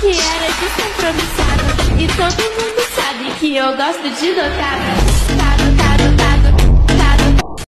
que era descompromissado. E todo mundo sabe que eu gosto de dotada.